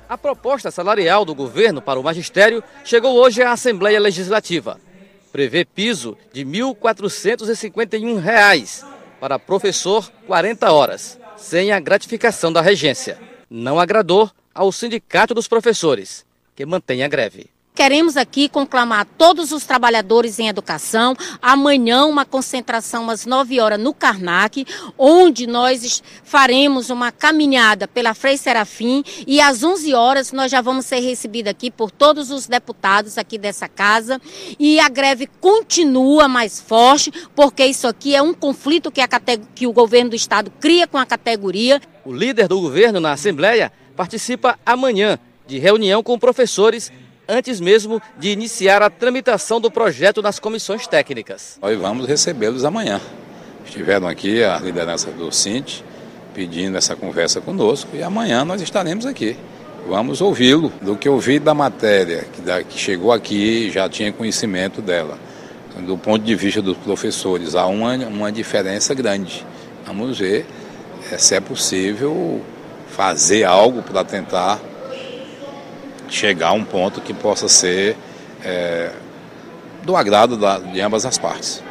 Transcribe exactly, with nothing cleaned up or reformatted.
A proposta salarial do governo para o magistério chegou hoje à Assembleia Legislativa. Prevê piso de mil quatrocentos e cinquenta e um reais para professor quarenta horas, sem a gratificação da regência. Não agradou ao Sindicato dos Professores, que mantém a greve. Queremos aqui conclamar todos os trabalhadores em educação. Amanhã uma concentração às nove horas no Karnak, onde nós faremos uma caminhada pela Frei Serafim e às onze horas nós já vamos ser recebidos aqui por todos os deputados aqui dessa casa. E a greve continua mais forte, porque isso aqui é um conflito que, a categ- que o governo do estado cria com a categoria. O líder do governo na Assembleia participa amanhã de reunião com professores antes mesmo de iniciar a tramitação do projeto nas comissões técnicas. Nós vamos recebê-los amanhã. Estiveram aqui a liderança do Sint pedindo essa conversa conosco e amanhã nós estaremos aqui. Vamos ouvi-lo. Do que eu vi da matéria, que, da, que chegou aqui, já tinha conhecimento dela. Do ponto de vista dos professores, há uma, uma diferença grande. Vamos ver é, se é possível fazer algo para tentar chegar a um ponto que possa ser é, do agrado da, de ambas as partes.